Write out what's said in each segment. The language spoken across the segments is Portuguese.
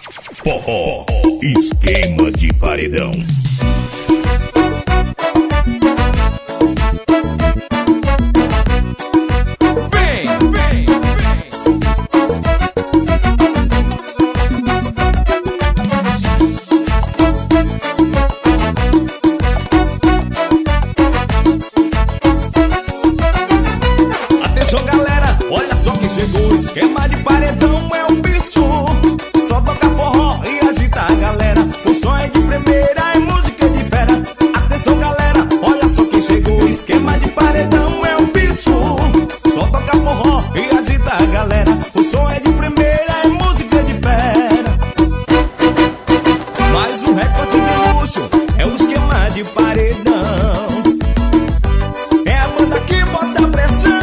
Forró, esquema de paredão. Atenção galera, olha só quem chegou. Esquema de paredão é um bicho. Só toca forró e agita a galera. O som é de primeira, é música de fera. Atenção galera, olha só quem chegou. Esquema de paredão é um bicho. Só toca forró e agita a galera. O som é de primeira, é música de fera. Mas o recorde de luxo é o esquema de paredão. É a banda que bota pressão.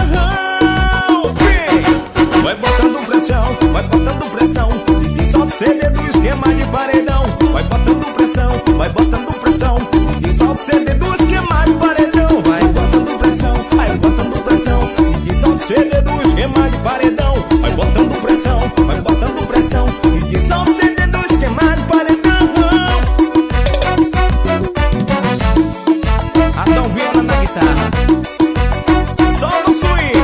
Vai botando pressão, vai botando pressão. DJ solta o CD do esquema de paredão. Vai botando pressão, vai botando pressão. DJ solta o CD do esquema de paredão. Vai botando pressão, vai botando pressão. DJ solta o CD do esquema de paredão. Vai botando pressão, vai botando pressão. DJ solta o CD do esquema de paredão. Adão Viana na guitarra. Só no swing.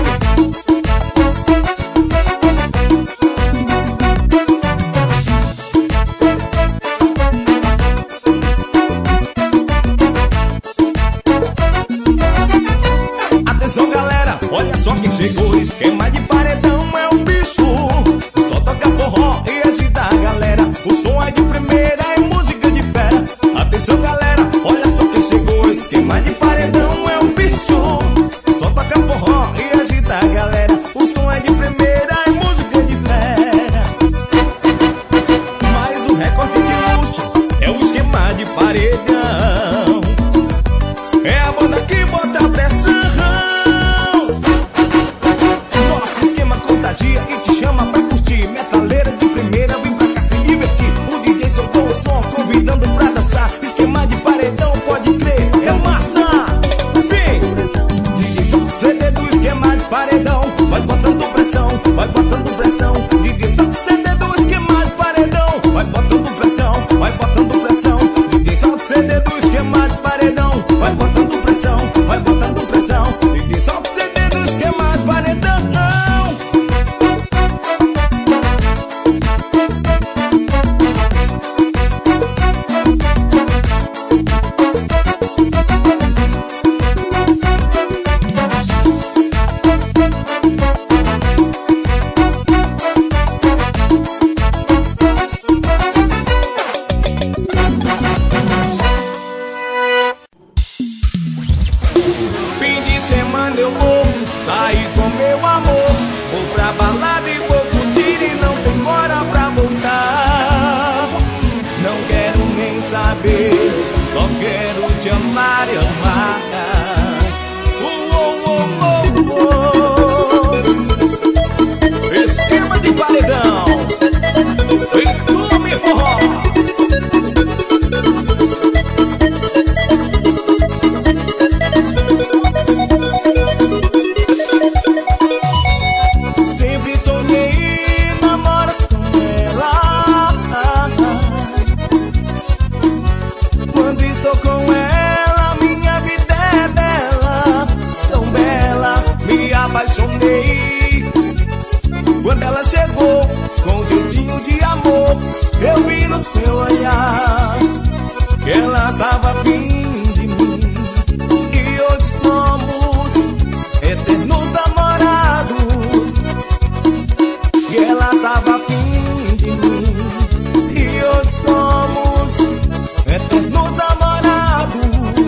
Atenção galera, olha só quem chegou. Esquema de paredão é um bicho. Só toca forró e agita a galera. O som é de primeira, é música de fera. Atenção galera, olha só quem chegou. Esquema de paredão é um bicho. Só toca forró e agita a galera. O som é de primeira, é música de fera. Mas o recorde de luxo é o esquema de paredão. É a banda que bota pressão. Nosso esquema contagia e te chama pra curtir. Metaleira de primeira, vem pra cá se divertir. O DJ soltou o som, convidando pra dançar. Esquema de paredão, pode crer, é massa. Vem! DJ solta o CD do esquema de paredão. Vai botando pressão, vai botando pressão. DJ solta o CD do esquema de paredão. Vai botando pressão, vai botando pressão. DJ solta o CD do esquema de paredão. Vai botando pressão, vai botando pressão. DJ solta o CD do esquema de paredão. Fim de semana eu vou sair com meu amor. Vou pra balada e vou curtir e não tem hora pra voltar. Não quero nem saber, só quero te amar e amar. Esquema de paredão. Vem tu me forró. Sempre sonhei em namorar com ela. Quando estou com ela, minha vida é bela. Tão bela, me apaixonei. Quando ela chegou, com um jeitinho de amor, eu vi no seu olhar que ela estava afim de mim. E hoje somos eternos namorados. E ela estava afim de mim. E hoje somos eternos namorados.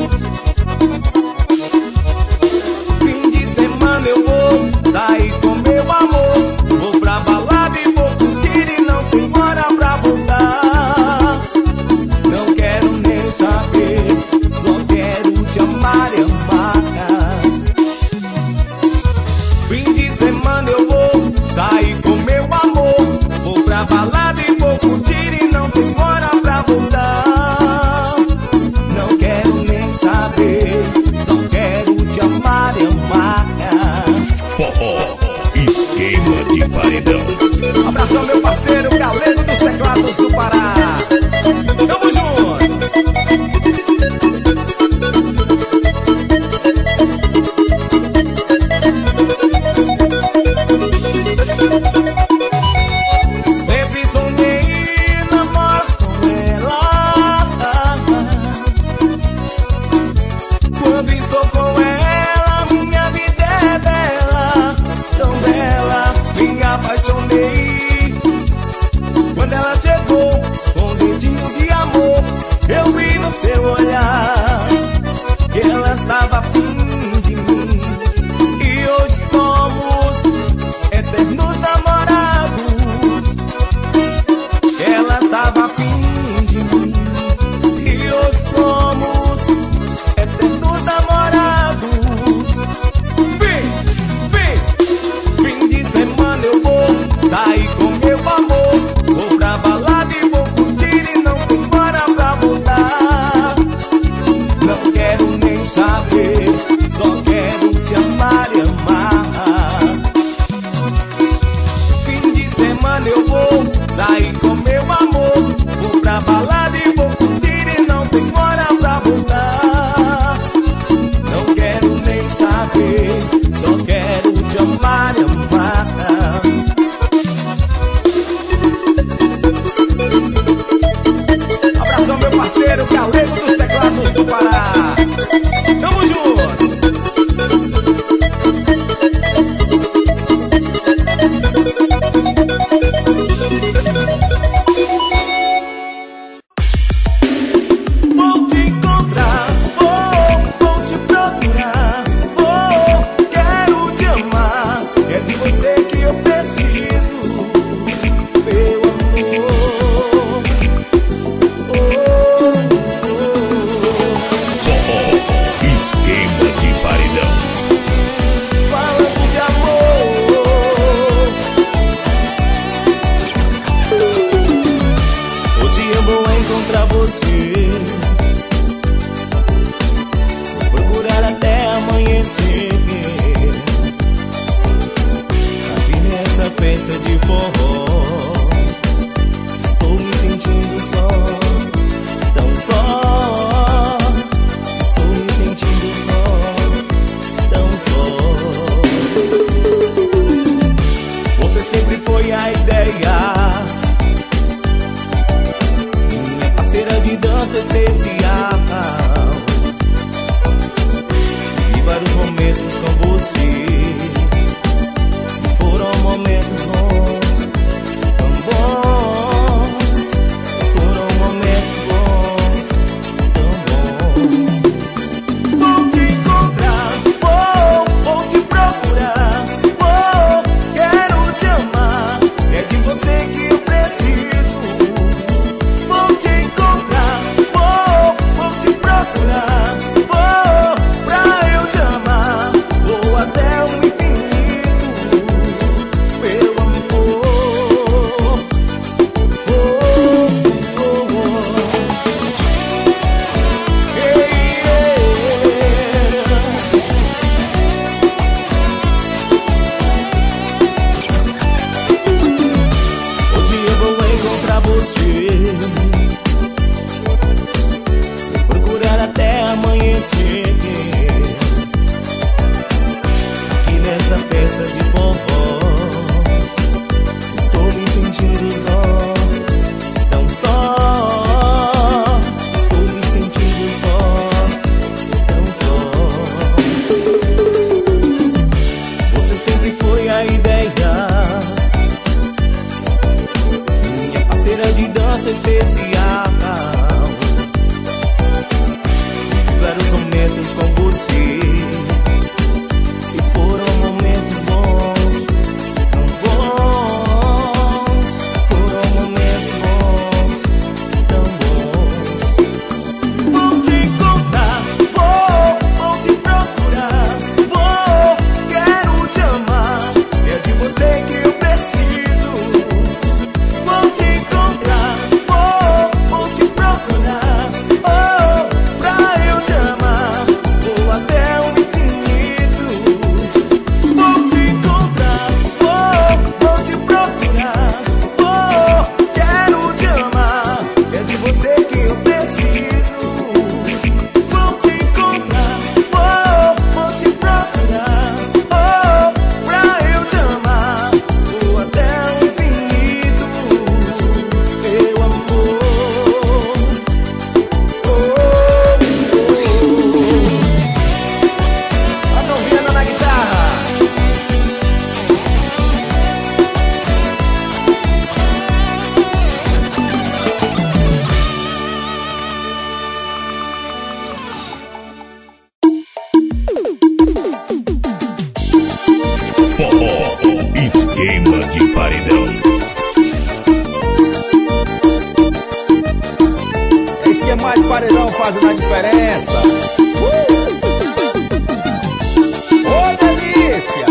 Fim de semana eu vou sair com meu amor. Vou pra balada e vou curtir e não tem hora pra voltar. você. Vou procurar até amanhecer. Aqui nessa festa de forró estou me sentindo só, tão só. Estou me sentindo só, tão só. Você sempre foi a ideia, minha parceira de dança especial. Vivi vários momentos com você, foram momentos bons, tão bons. Foram momentos bons, tão bons. Vou te encontrar, vou te procurar, quero te amar, é de você que eu preciso. Vou te encontrar, vou te procurar, pra eu te amar, vou até o infinito, meu amor. Hoje eu vou encontrar você, vou procurar até amanhecer. Aqui nessa festa de forró estou me sentindo só, tão só. Estou me sentindo só, tão só. Você sempre foi a ideia, minha parceira de dança especial. Vivi vários momentos com você, e foram momentos bons, tão bons. Foram momentos bons, tão bons. Vou te encontrar, vou te procurar, quero te amar, é de você que eu preciso. Vou te encontrar, vou te procurar, pra eu te amar, vou até o infinito. Vou te encontrar, vou te procurar, quero te amar, é de você que eu preciso. Vou te encontrar, vou te procurar, pra eu te amar, vou até o infinito, meu amor. Adão Viana na guitarra. Forró, esquema de paredão. Esquema de paredão fazendo a diferença. Ô, delícia!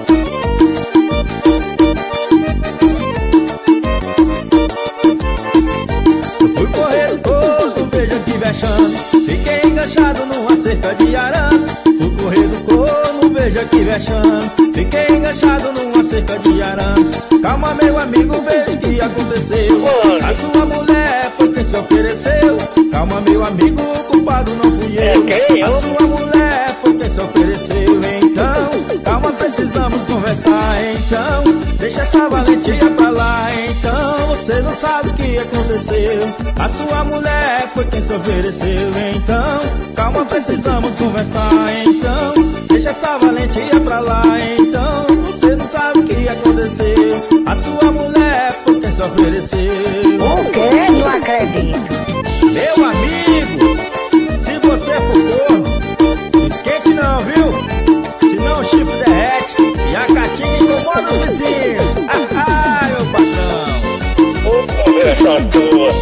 Eu fui correr o corpo, veja que vexame, fiquei enganchado numa cerca de arame. Fui correr do corno, veja que vexame, fiquei enganchado numa cerca de arame. Calma, meu amigo, veja o que aconteceu. A sua mulher foi quem se ofereceu. Calma, meu amigo, o culpado não fui eu. A sua mulher foi quem se ofereceu. Então, calma, precisamos conversar. Então, deixa essa valentia pra lá. Então, você não sabe o que aconteceu. A sua mulher foi quem se ofereceu. Então, calma, precisamos conversar. Então, deixa essa valentia pra lá. Então, você não sabe o que aconteceu. A sua mulher foi quem se ofereceu. O quê? Não acredito. Meu amigo, se você for corno, não esquente não, viu? Senão o chifre derrete e a caatinga incomoda os vizinhos. Meu patrão. Ô, conversa tua.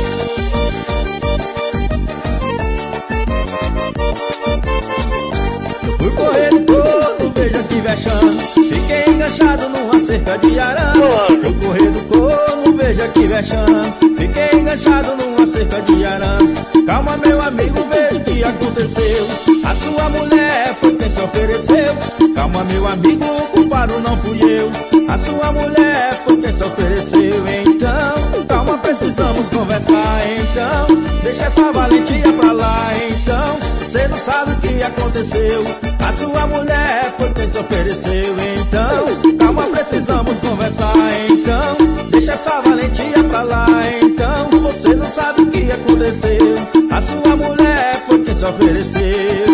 Eu fui correr todo, veja que vexame, fiquei enganchado numa cerca de arame. Fui correr do corno, veja que vexame, fiquei enganchado numa cerca de arame. aconteceu. A sua mulher foi quem se ofereceu. Calma, meu amigo, o culpado não fui eu. A sua mulher foi quem se ofereceu. Então, calma, precisamos conversar. Então, deixa essa valentia pra lá. Então, você não sabe o que aconteceu. A sua mulher foi quem se ofereceu. Então, calma, precisamos conversar. Então, deixa essa valentia pra lá. Então, você não sabe o que aconteceu. A sua mulher foi quem se ofereceu.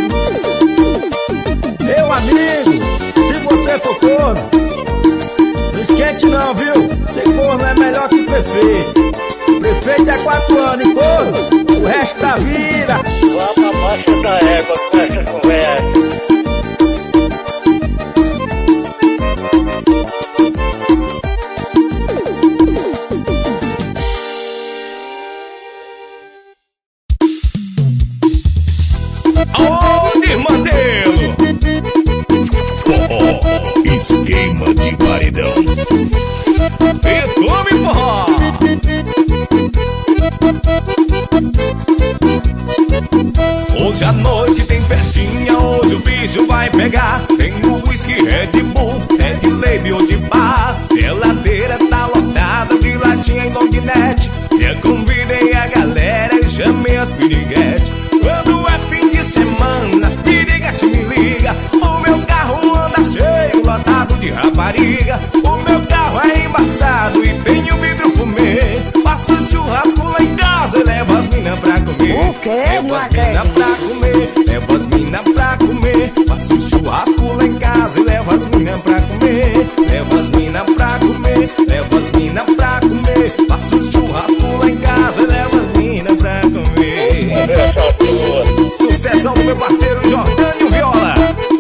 Meu amigo, se você for corno, não esquente não, viu? Ser corno é melhor que prefeito. Prefeito é 4 anos e corno o resto da vida. Lá pra baixo da égua com essa conversa. Aonde, Mandelo? Oh, esquema de paredão. E tome forró. Hoje à noite tem festinha, hoje o bicho vai pegar. Tem o whisky, Red Bull, Red Label ou de bar. Geladeira tá lotada de latinha em longuinete. Eu convidei a galera e chamei as piriguetes. Quando é fim de semana, as piriguetes me ligam. O meu carro anda cheio, lotado de rapariga. O meu carro é embaçado e tem o vidro fumê. Faço churrasco lá em casa e levo as minas pra comer. O quê? Levo Não as minas acredito. pra comer, levo as minas pra comer. Faço churrasco lá em casa e levo as minas pra comer. Levo as minas pra comer, levo as minas pra comer. Faço churrasco lá em casa e levo as minas pra comer. Conversa tua. Sucessão do meu parceiro Jordânio Viola.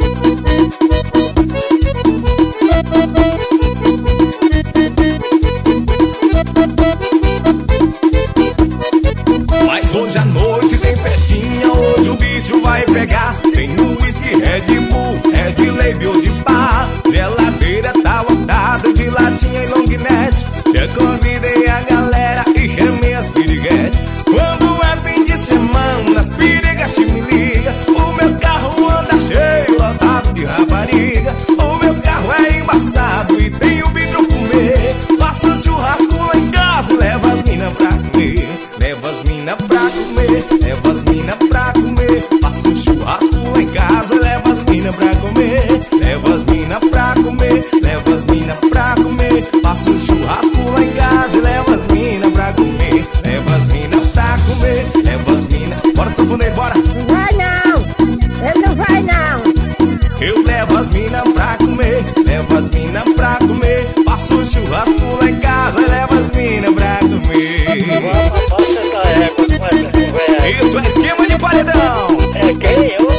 Mas hoje à noite tem festinha, hoje o bicho vai pegar. Tem o whisky, Red Bull, Red Label de bar. Geladeira tá lotada de latinha e longuinete. Eu convidei a galera e chamei as piriguetes. Quando é fim de semana, as piriguetes me ligam. O meu carro anda cheio, lotado de rapariga. O meu carro é embaçado e tem o vidro fumê. Faço churrasco lá em casa e levo as minas pra comer. Levo as minas pra comer, levo as minas pra comer. Faço churrasco lá em casa e levo as minas pra comer. Levo as minas pra comer, levo as minas pra comer. Faço churrasco lá em casa e levo as minas pra comer. Levo as minas pra comer, levo as minas. Bora, sanfoneiro, bora! Não vai não, ele não vai não. Eu levo as minas pra comer, levo as minas pra comer. Faço churrasco lá em casa e levo as minas pra comer. Lá pra baixo da égua com essa conversa. Isso é esquema de paredão. É quem eu?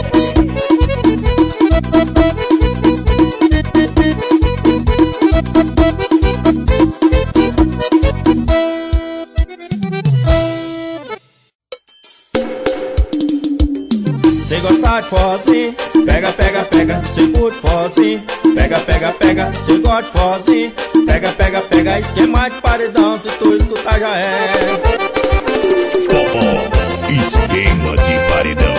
Se gostar de forrozinho, pega, pega, pega. Se curte forrozinho, pega, pega, pega. Se gosta de forrozinho, pega, pega, pega. Esquema de paredão, se tu escutar já é. Oh, esquema de paredão.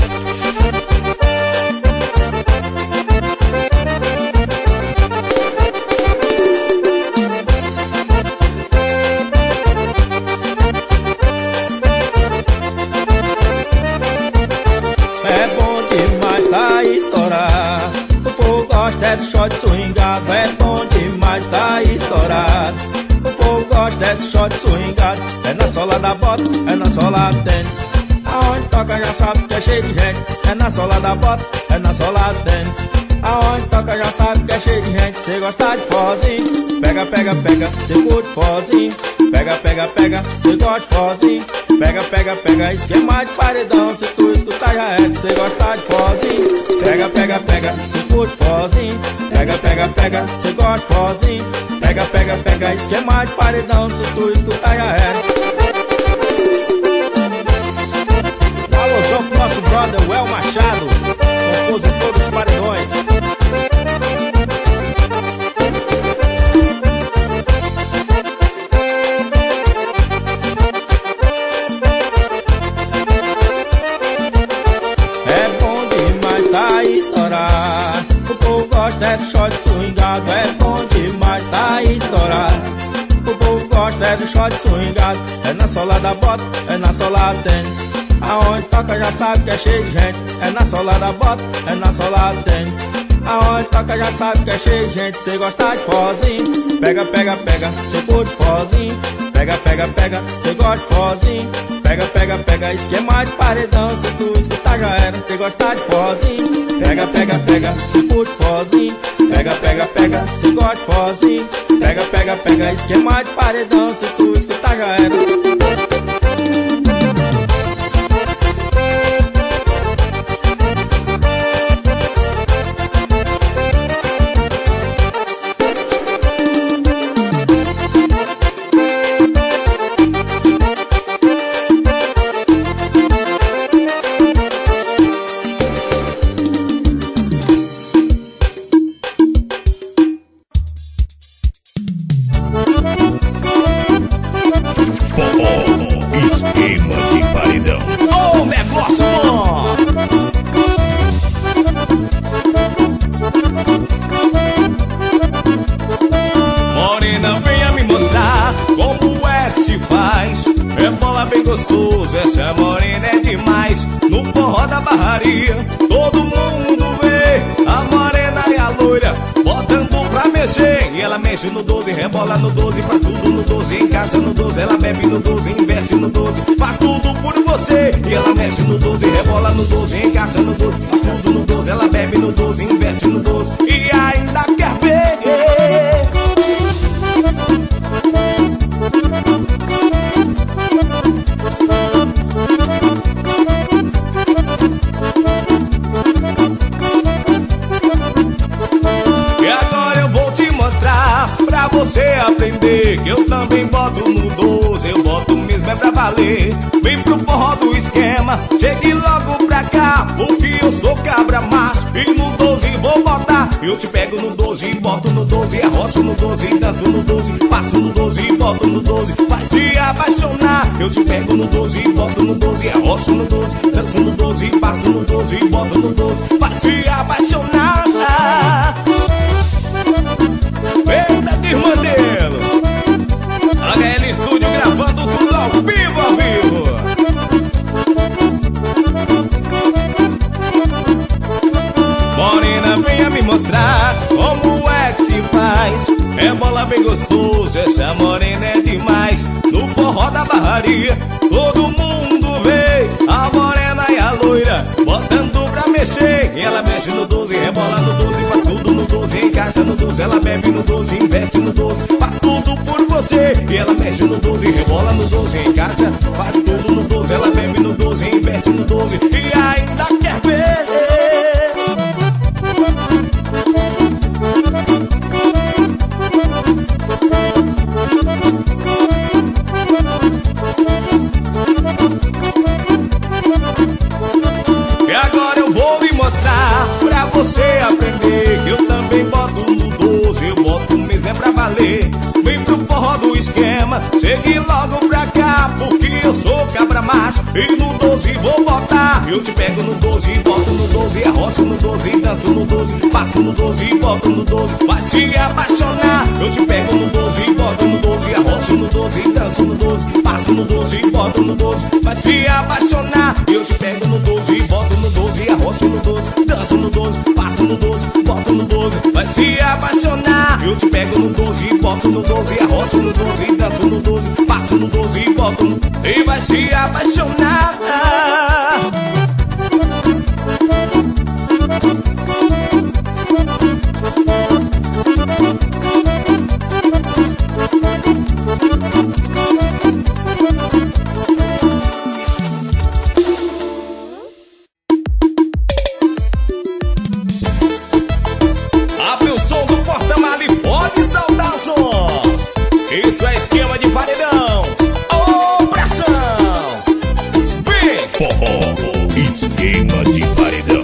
É bom demais, tá estourado. O povo gosta é de short swingado. É bom demais, tá estourado. O povo gosta é de short swingado. É na sola da bota, é na sola do tênis. Aonde toca já sabe que é cheio de gente. É na sola da bota, é na sola do tênis. Aonde toca já sabe que é cheio de gente. Cê gosta de forrozinho, pega, pega, pega. Cê curte forrozinho, pega, pega, pega. Cê gosta de forrozinho, pega, pega, pega. Esquema de paredão, se tu escutar já é. Cê gosta de forrozinho, pega, pega, pega. Cê curte forrozinho, pega, pega, pega. Cê gosta de forrozinho, pega, pega, pega. Esquema de paredão, se tu escutar já é. Alôzão pro nosso brother Well Machado, compositor dos paredões. pagode swingado. É na sola da bota, é na sola do tênis. Aonde toca já sabe que é cheio de gente. É na sola da bota, é na sola do tênis. Aonde toca já sabe que é cheio de gente. Cê gosta de forrozinho, pega, pega, pega, cê curte forrozinho. Pega, pega, pega, cê gosta de forrozinho. Pega, pega, pega, esquema de paredão. Se tu escutar já era, cê gosta de forrozinho. Pega, pega, pega, cê curte forrozinho. Pega, pega, pega, cê gosta de forrozinho. Pega, pega, pega, esquema de paredão. Se tu escutar já era. Esquema de paredão. Ô, negócio bom! Morena, venha me mostrar como é que se faz. Rebola bem gostoso, essa morena é demais. No forró da barraria, todo mundo vê a morena e a loira botando pra mexer. E ela mexe no 12, rebola no 12, faz tudo no 12, encaixa no 12. Ela bebe no 12, investe no 12, faz tudo por você. E ela mexe no 12, rebola no 12, encaixa no 12, faz tudo no 12. Ela bebe no 12, investe no 12 e ainda quer ver. Pra você aprender que eu também boto no 12, eu boto mesmo é pra valer. Vem pro forró do esquema, chegue logo pra cá, porque eu sou cabra macho e no 12 vou botar. Eu te pego no 12, boto no 12, arrocho no 12, danço no 12, passo no 12, boto no 12, vai se apaixonar. Eu te pego no 12, boto no 12, arrocho no 12, danço no 12, passo no 12, boto no 12, vai se apaixonar. Eita, Desmantelo! HL Studio gravando tudo ao vivo, ao vivo! Morena, venha me mostrar como é que se faz. É bola bem gostoso, essa morena é demais. No forró da barraria, todo mundo vê a morena e a loira botando pra mexer. E ela mexe no 12, rebola no 12, faz tudo no 12, encaixa no 12. Ela bebe no 12, investe no 12, faz tudo por você. E ela mexe no 12, rebola no 12, encaixa, faz tudo no 12. Ela bebe no 12, investe no 12 e ainda quer ver. E agora eu vou lhe mostrar pra você aprender que eu também boto no 12, eu boto mesmo é pra valer. Vem pro forró do esquema, chegue logo pra cá, porque eu sou cabra macho e no 12 vou botar. Eu te pego no 12, boto no 12, arrocho no 12, danço no 12, passo no 12, boto no 12, vai se apaixonar. Eu te pego no 12, boto no 12, arrocho no 12, danço no 12, passo no 12, boto no 12, vai se apaixonar. Eu te pego no 12, boto no 12, arrocho no 12, danço no 12, passo no 12, boto no 12, vai se apaixonar. Eu te pego no 12, boto no 12, arrocho no 12, danço no 12, passo no 12, boto no 12 e vai se apaixonar. Abre o som do porta-malas e pode soltar o som. Isso é esquema de paredão. Ô, pressão! Vem! Forró, esquema de paredão.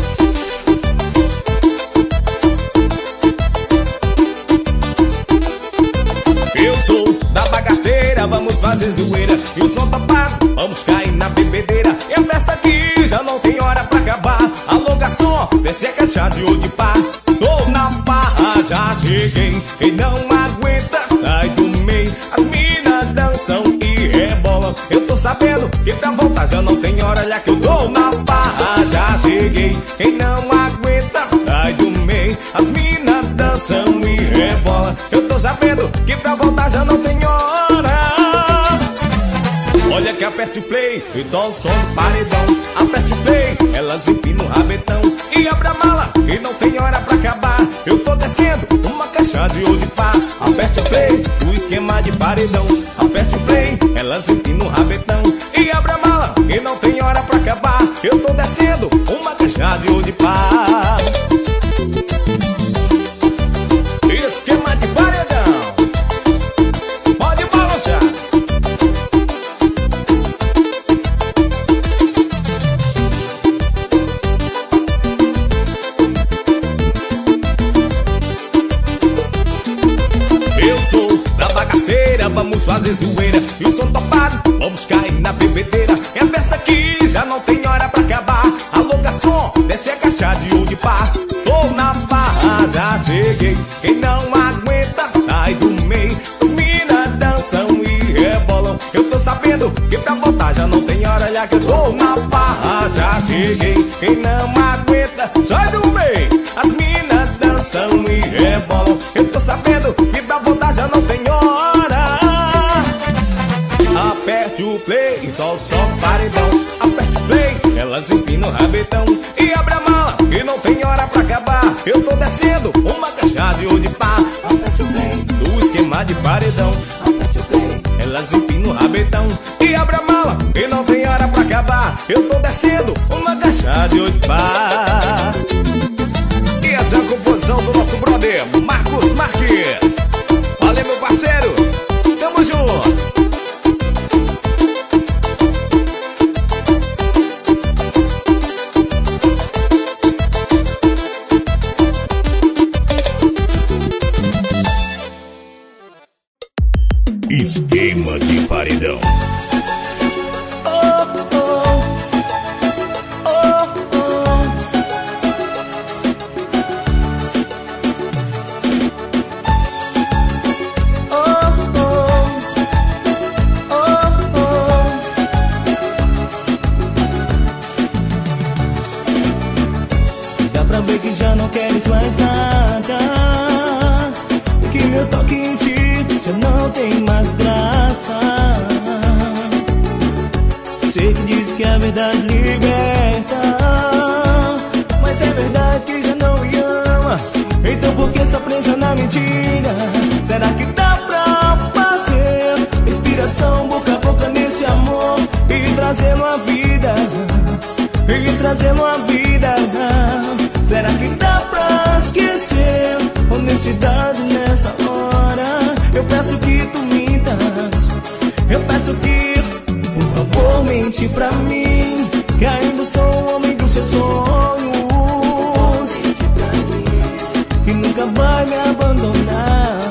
Eu sou da bagaceira, vamos fazer zoeira. E o som tá pago, vamos cair na bebedeira. E a festa aqui já não tem hora pra acabar. Alô, garçom, desce a caixa de ouro de pá. Tô na barra, já cheguei e não aguenta, sai do meio. As minas dançam sabendo que pra voltar já não tem hora. Olha que eu dou na barra, já cheguei. Quem não aguenta sai do meio. As minas dançam e rebolam. Eu tô sabendo que pra voltar já não tem hora. Olha que aperte o play e só o som do paredão. Aperte o play, elas empinam o rabetão e abre a mala e não tem hora pra acabar. Eu tô descendo uma caixa de ouro de pá. Aperte o play, o esquema de paredão. Aperte o play, elas empinam o rabetão e abre a mala e não tem hora pra acabar. Eu tô descendo uma caixa de ouro de pá. Esquema de paredão. Pode balançar. Vamos fazer zoeira e o som topado, vamos cair na bebedeira. É a festa que já não tem hora pra acabar. Alô garçom, desce a caixa de ouro de pá. Tô na barra, já cheguei. Quem não aguenta sai do meio. As minas dançam e rebolam. Eu tô sabendo que pra voltar já não tem hora. Olha que eu tô na barra, já cheguei. Quem não aguenta sai do meio. As minas dançam e rebolam. Eu tô sabendo que pra voltar já não tem hora. Aperte o play e só o som do paredão. Aperte o play, elas empinam o rabetão e abre a mala e não tem hora pra acabar. Eu tô descendo uma caixa de ouro de pá. Aperte o play, do esquema de paredão. Aperte o play, elas empinam o rabetão e abre a mala e não tem hora pra acabar. Eu tô descendo uma caixa de ouro de pá. E essa é a composição do nosso brother Marcos Marques. Valeu, meu parceiro, tamo junto. Esquema de paredão. Dá pra ver que já não queres mais nada, que meu toque em ti já não tem mais graça. Sei que diz que a verdade liberta, mas é verdade que já não me ama. Então por que essa presa na mentira? Será que dá pra fazer respiração boca a boca nesse amor e trazê-lo à vida? E trazê-lo à vida. Será que dá pra esquecer honestidade nessa hora? Eu peço que tu mintas, eu peço que, por favor, mente pra mim, que ainda sou o homem dos seus sonhos, que nunca vai me abandonar,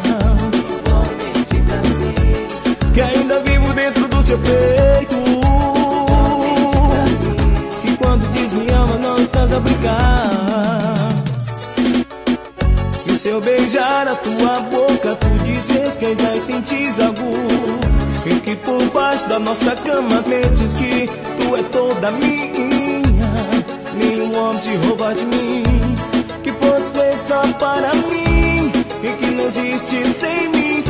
que ainda vivo dentro do seu peito, que quando diz me ama não estás a brincar. Se eu beijar a tua boca, tu dizes que já sentis algo, e que por baixo da nossa cama mentes que tu é toda minha. Nenhum homem te rouba de mim, que fosse feito só para mim, e que não existe sem mim.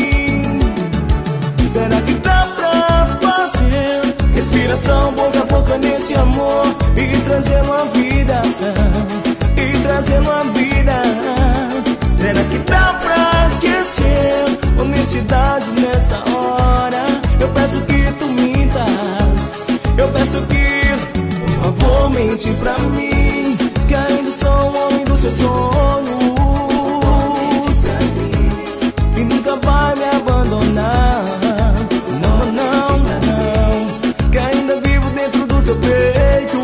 Será que dá pra fazer respiração boca a boca nesse amor e trazê-lo à vida? E trazê-lo à vida. Será que dá pra esquecer honestidade nessa hora? Eu peço que tu mintas, eu peço que, por favor, mente pra mim, que ainda sou o homem dos seus sonhos, que nunca vai me abandonar. Não, não, não, que ainda vivo dentro do teu peito,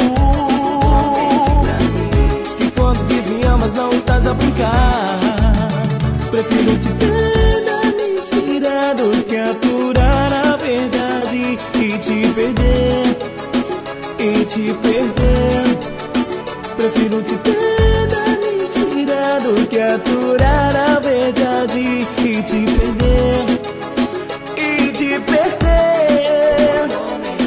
que quando diz me amas não estás a brincar. Prefiro te ter da mentira do que aturar a verdade e te perder, e te perder. Prefiro te ter da mentira do que aturar a verdade e te perder, e te perder.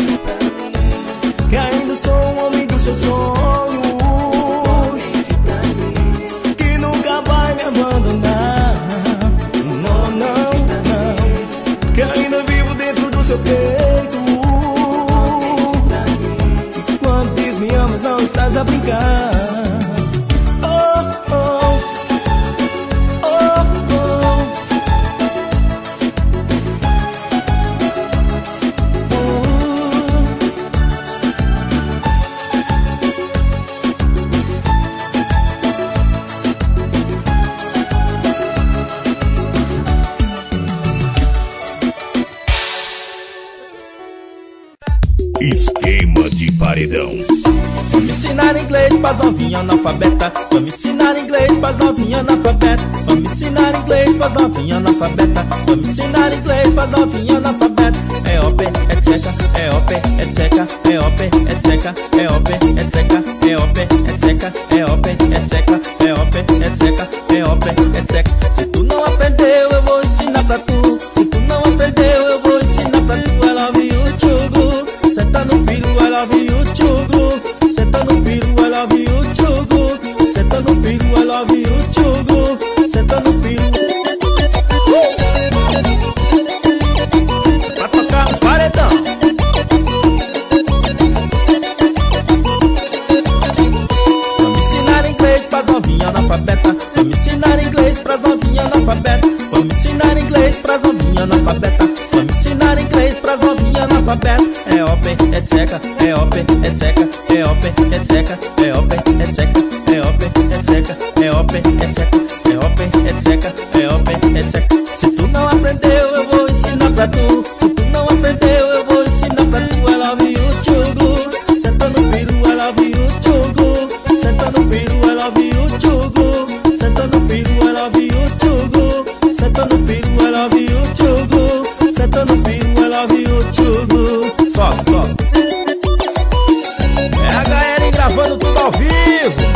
Esquema de paredão. Vamos ensinar inglês pras novinhas analfabeta. Vamos ensinar inglês pras novinhas analfabeta. Vamos ensinar inglês pras novinhas analfabeta. Vamos ensinar inglês pras novinhas analfabeta. É OP, é tcheca, é OP, é tcheca, é OP, é tcheca, é OP, é tcheca, é OP, é tcheca, é OP, é tcheca, é OP, é tcheca, é OP, é tcheca. Se tu não aprendeu, eu vou ensinar pra tu. Se tu não aprendeu, eu vou ensinar pra tu. I love you, chugu. Senta no piru, I love you, chugu. Senta no piru, I love you, chugu. Senta no piru, I love you, chugu. Senta no piru. Pra tocar os paredão. Vamos ensinar inglês pras novinhas analfabeta. Vamos ensinar inglês pras novinhas analfabeta. Vamos ensinar inglês pras novinhas analfabeta. Vamos ensinar inglês pras novinhas analfabeta. É OP, é tcheca, é OP, é tcheca, é OP, é tcheca, é OP, é tcheca, é OP, é tcheca, é OP, é tcheca, é OP, é tcheca, é OP, é tcheca. Se tu não aprendeu, eu vou ensinar pra tu. Se tu não aprendeu, eu vou ensinar pra tu. I love you, chugu. Senta no piru, I love you, chugu. Senta no piru, I love you, chugu. Senta no piru, I love you, chugu. Senta no piru, I love you, chugu. Senta no piru, I love you, chugu. Sobe, sobe. É a HL gravando tudo ao vivo.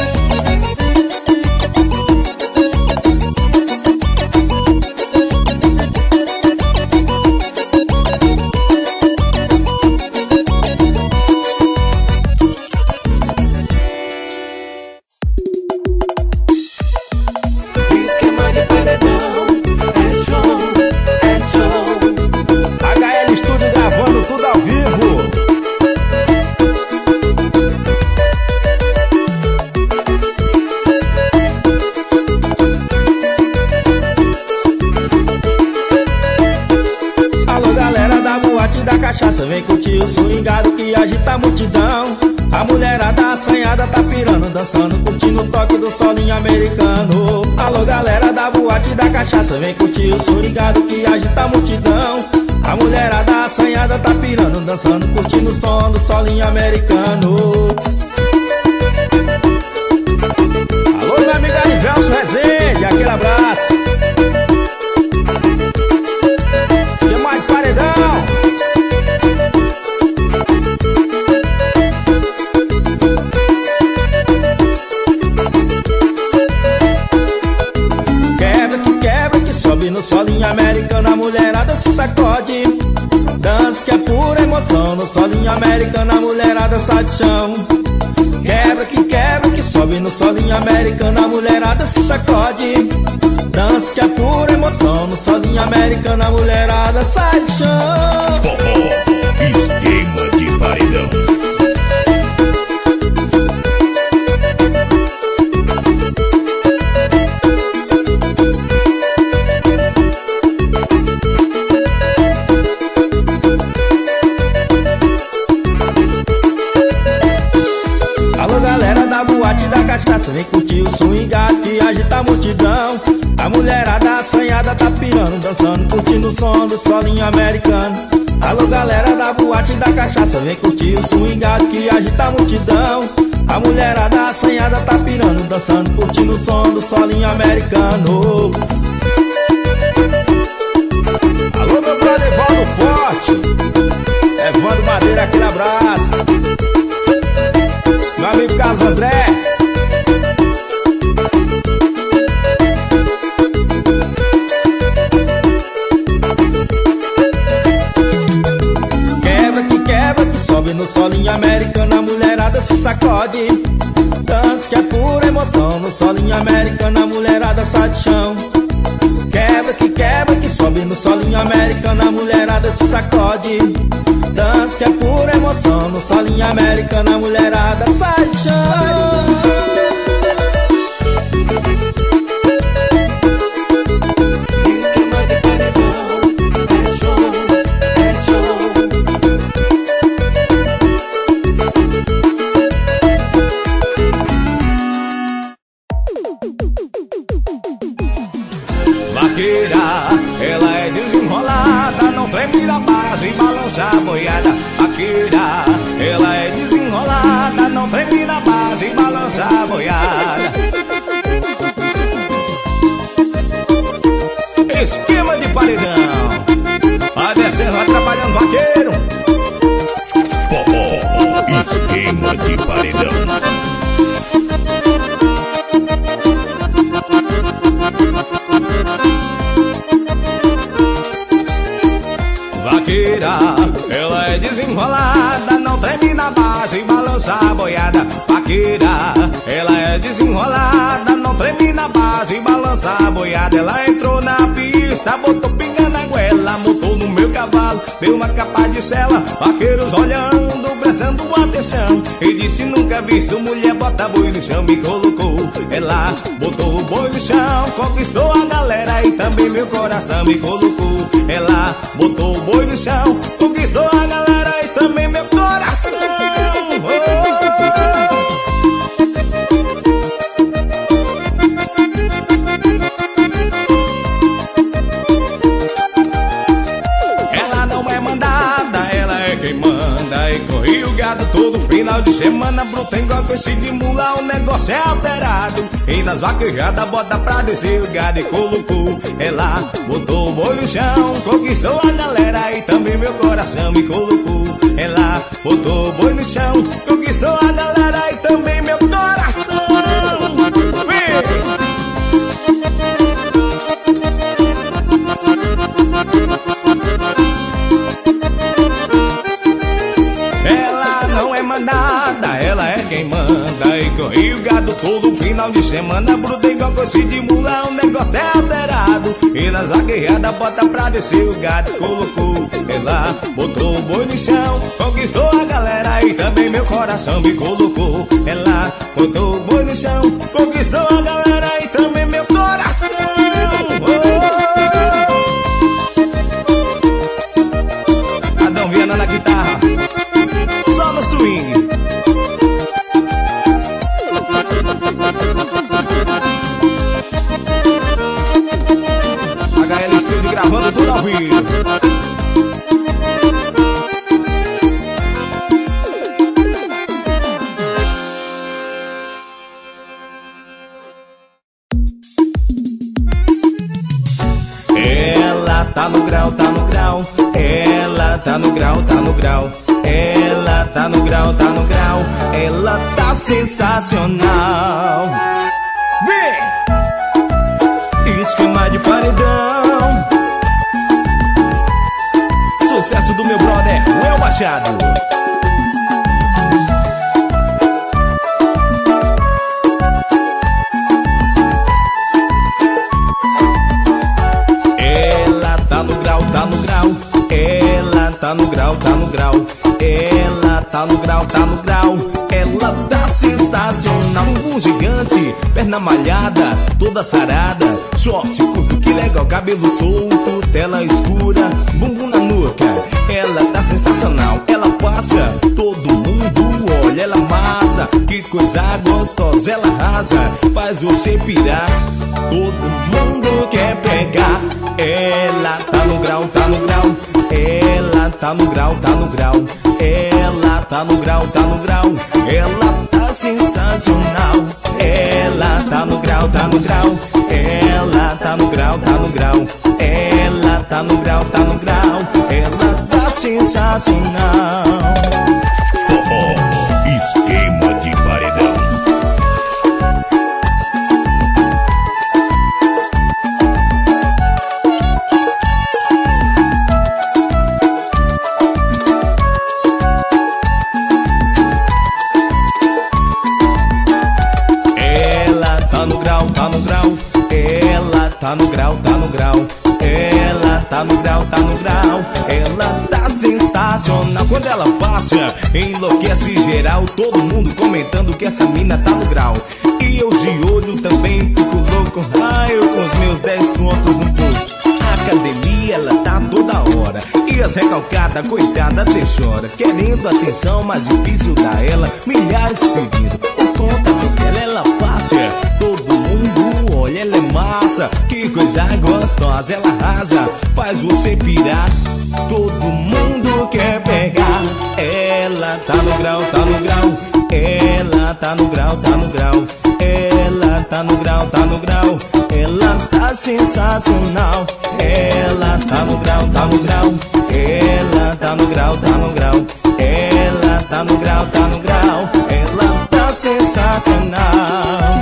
Esquema de paredão. É show, é show. HL Studio gravando tudo ao vivo. Alô galera da boate da cachaça, vem curtir o swingado que agita a multidão. A mulherada assanhada tá pirando, dançando, curtindo o toque do solinho americano. Alô galera da boate da cachaça, vem curtir o swingado que agita a multidão. A mulherada assanhada tá pirando, dançando, curtindo o som do solinho americano. Alô meu amigo Arivelso Rezende, aquele abraço. Esquema de paredão. Quebra que sobe no solinho americano. A mulherada se sacode. Dança que é pura emoção. No solinho americano a mulherada sai do chão. Quebra que sobe no solinho americano. A mulherada se sacode. Dança que é pura emoção. No solinho americano a mulherada sai do chão. Esquema de paredão. Alô galera da boate da cachaça, vem curtir o swingado que agita a multidão. A mulherada assanhada tá pirando, dançando, curtindo o som do solinho americano. Alô galera da boate da cachaça, vem curtir o swingado que agita a multidão. A mulherada assanhada tá pirando, dançando, curtindo o som do solinho americano. Alô meu brother Evaldo Forte, Evandro Madeira, aquele abraço. Meu amigo Carlos André. Quebra que sobe no solinho americano. A mulherada se sacode. Dança que é pura emoção. No solinho americano a mulherada sai do chão. Quebra que sobe no solinho americano. A mulherada se sacode. Dança que é pura emoção. No solinho americano a mulherada sai do chão. Esquema de paredão. É show, é show. Vaqueira, ela é desenrolada, não treme na base e balança a boiada. Vaqueira, mandada, não treme na base, balança a boiada. Vaqueira, ela é desenrolada, não treme na base, balança a boiada. Ela entrou na pista, botou pinga na goela, montou no meu cavalo, deu uma capa de sela. Vaqueiros olhando, prestando atenção, e disse nunca visto mulher bota boi no chão. Me colocou, ela botou o boi no chão, conquistou a galera e também meu coração. Me colocou, ela botou o boi no chão, conquistou a galera e também meu coração. Ela não é mandada, ela é quem manda. E corri o gado todo final de semana, bruta igual com esse de mula, o negócio é alterado. E nas vaquejadas bota pra descer o gado e colocou, ela botou o boi no chão, conquistou a galera e também meu coração. Me colocou, ela botou o boi no chão, conquistou a galera e também meu coração. Ela não é mandada, ela é quem manda. E corri o gado todo final de semana, bruta igual coice de mula, o negócio é alterado. E nas vaquejadas bota pra descer o gado, colocou, ela botou o boi no chão, conquistou a galera e também meu coração. Me colocou, ela botou o boi no chão, conquistou a galera e também meu coração. Adão Viana na guitarra, só no swing. HL Studio gravando tudo ao vivo. Ela tá no grau, tá no grau. Ela tá no grau, tá no grau. Ela tá no grau, tá no grau. Ela tá sensacional. Vem! Esquema de paredão. Sucesso do meu brother, Well Machado. Ela tá no grau, tá no grau. Ela tá no grau, tá no grau. Ela tá no grau, tá no grau. Ela tá sensacional, um gigante, perna malhada, toda sarada, short curto, que legal, cabelo solto, tela escura, bumbum na nuca. Ela tá sensacional, ela passa, todo mundo olha, ela massa, que coisa gostosa, ela arrasa, faz você pirar, todo mundo quer pegar. Ela tá no grau, tá no grau. Ela tá no grau, tá no grau. Ela tá no grau, tá no grau. Ela tá sensacional. Ela tá no grau, tá no grau. Ela tá no grau, tá no grau. Ela tá no grau, tá no grau. Ela tá sensacional. Esquema de paredão. Tá no grau, tá no grau. Ela tá no grau, tá no grau. Ela tá no grau, tá no grau. Ela tá sensacional. Quando ela passa, enlouquece geral. Todo mundo comentando que essa mina tá no grau. E eu de olho também fico louco. Eu com os meus 10 contos no posto. Academia, ela tá toda hora. E as recalcadas, coitada, até chora. Querendo atenção, mas difícil dar ela. Milhares pedindo por conta dela, ela passa. Todo mundo olha, ela é massa. Que coisa gostosa, ela arrasa, faz você pirar. Todo mundo quer pegar. Ela tá no grau, tá no grau. Ela tá no grau, tá no grau. Ela tá no grau, tá no grau. Ela tá sensacional. Ela tá no grau, tá no grau. Ela tá no grau, tá no grau. Ela tá no grau, tá no grau. Ela tá sensacional.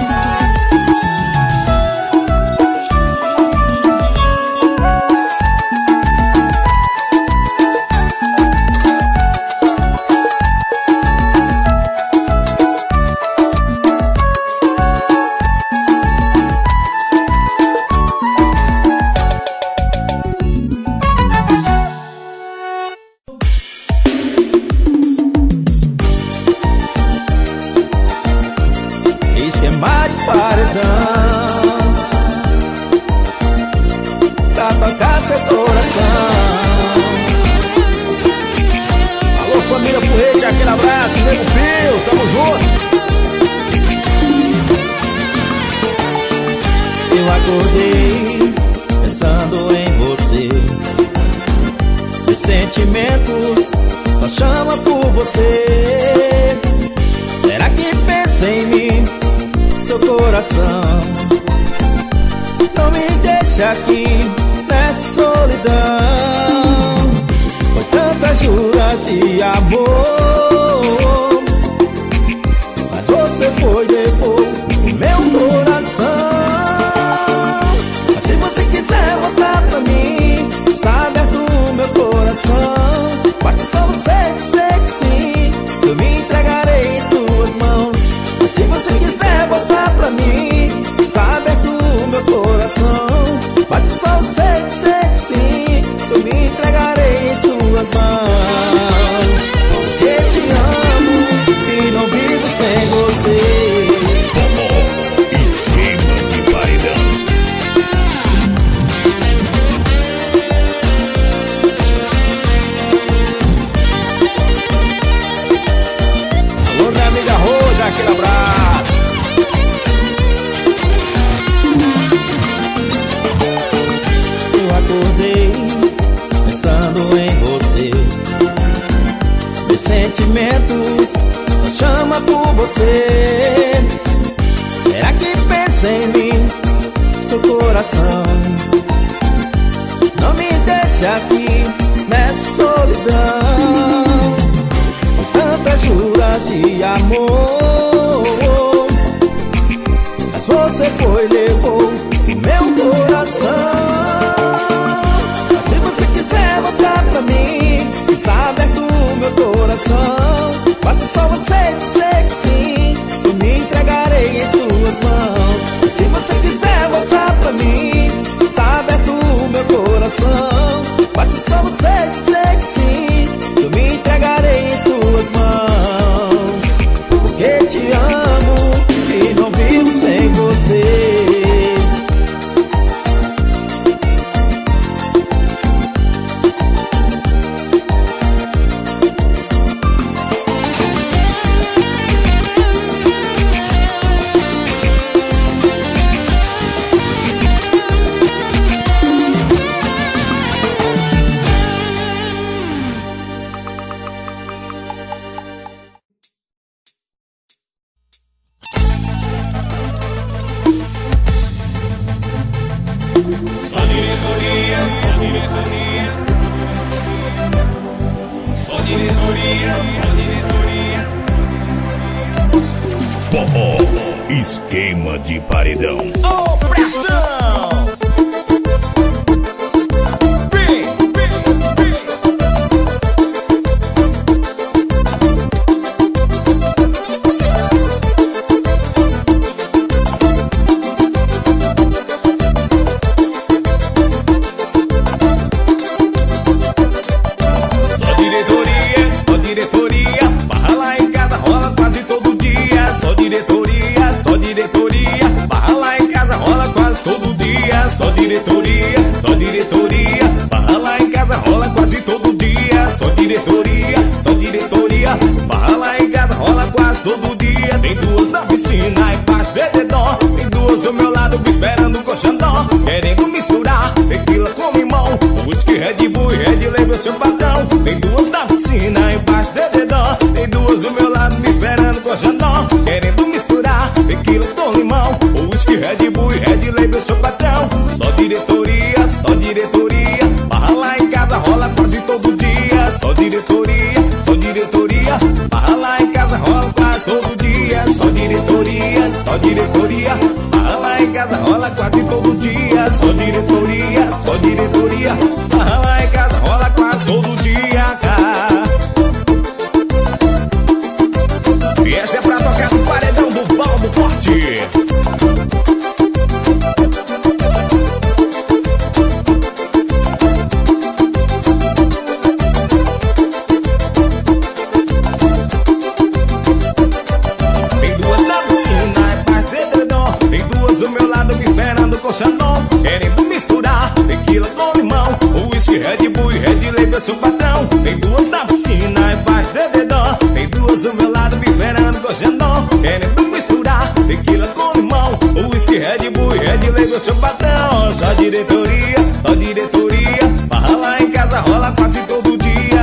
sentimentos só chama por você. Será que pensa em mim, seu coração? Não me deixe aqui nessa solidão. Foi tantas juras de amor, mas você foi levou o meu coração. Mas se você quiser voltar pra mim, está aberto o meu coração. Basta só você dizer que sim, eu me entregarei em suas mãos. Mas se você quiser voltar pra mim, está aberto o meu coração. Basta só você dizer que sim, eu me entregarei em suas mãos. Porque te amo e não vivo sem você. Esquema de paredão. Alô, minha amiga Rosa, aquele abraço. Eu acordei pensando em você. Meus sentimentos só chama por você. Será que pensa em mim, seu coração? Não me deixe aqui nessa solidão. Tantas juras de amor, mas você foi levou o meu coração. Mas se você quiser voltar pra mim, está aberto o meu coração. Basta só você dizer que sim, eu me entregarei em suas mãos. Mas se você quiser voltar pra mim, está aberto o meu coração. Basta só você dizer que sim, eu me entregarei em suas mãos. Porque te amo e não vivo sem você. Só diretoria, só diretoria. Só diretoria, só diretoria. Forró, esquema de paredão. Opressão! Só diretoria, só diretoria. Barra lá em casa rola quase todo dia. Só diretoria, só diretoria. Barra lá em casa rola quase todo dia. Tem duas na piscina e faz dededó. Tem duas do meu lado me esperando com xandó, querendo misturar tequila com limão, whisky, Red Bull e Red Label, seu patrão. Tem duas na piscina e faz dededó. Tem duas do meu lado me esperando com xandó, querendo misturar tequila com limão, whisky, Red Bull e Red Label, seu patrão. Só diretoria, só diretoria. Barra lá em casa rola quase todo dia. Só diretoria, só diretoria. Barra lá em casa rola quase todo dia. Só diretoria, só diretoria. Barra lá em casa rola quase todo dia. Só diretoria, só diretoria. Barra lá em casa rola quase todo dia, cara. E essa é pra tocar no paredão do Valdo Forte. Querendo misturar tequila com limão, whisky, Red Bull e Red Label, seu patrão. Tem duas na piscina e faz dededó. Tem duas do meu lado me esperando com xandó, querendo misturar tequila com limão, whisky, Red Bull e Red Label, seu patrão. Só diretoria, só diretoria. Barra lá em casa rola quase todo dia.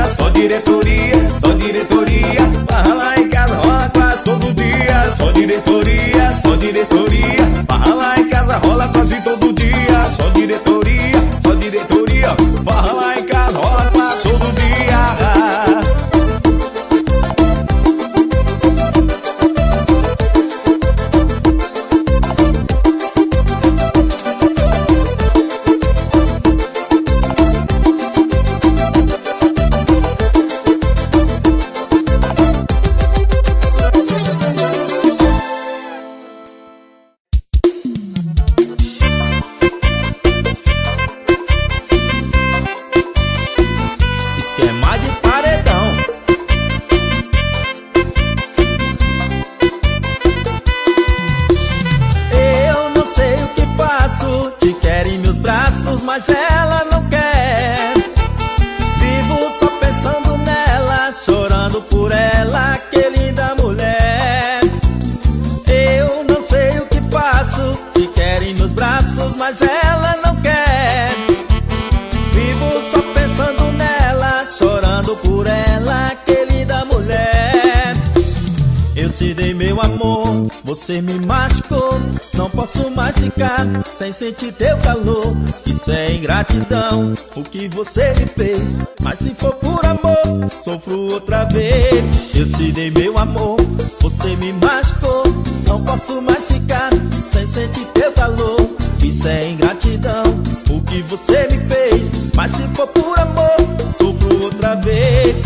por ela, que linda mulher. Eu não sei o que faço, te quero em meus braços, mas ela não quer. Vivo só pensando nela, chorando por ela, que linda mulher. Eu te dei meu amor, você me machucou. Não posso mais ficar sem sentir teu calor. Isso é ingratidão, o que você me fez. Mas se for por amor, sofro outra vez. Eu te dei meu amor, você me machucou. Não posso mais ficar sem sentir teu calor. Isso é ingratidão, o que você me fez. Mas se for por amor, sofro outra vez.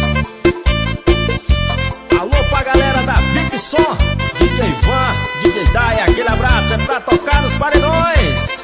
Alô pra galera da VIP Som, DJ Van, DJ Dai, aquele abraço é pra tocar nos paredões.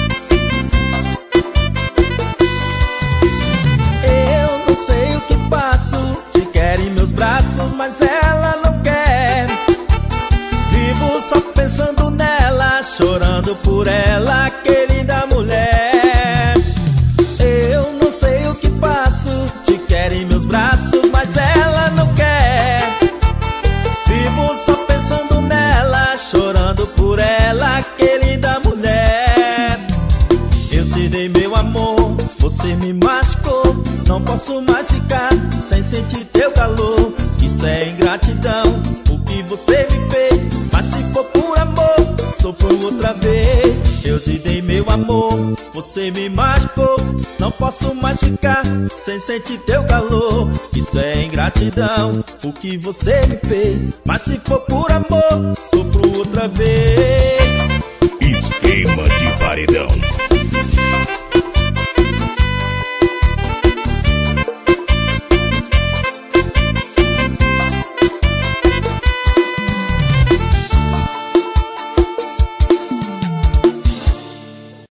Eu não sei o que faço, te quero em meus braços, mas ela não quer. Vivo só pensando nela, chorando por ela, que linda mulher. Eu não sei o que faço, te quero em meus braços, mas ela não quer. Vivo só pensando nela, chorando por ela, que linda mulher. Eu te dei meu amor, você me machucou. Não posso mais ficar sem sentir teu calor. Isso é ingratidão, o que você me fez. Mas se for por amor, sofro outra vez. Eu te dei meu amor, você me machucou. Não posso mais ficar sem sentir teu calor. Isso é ingratidão, o que você me fez. Mas se for por amor,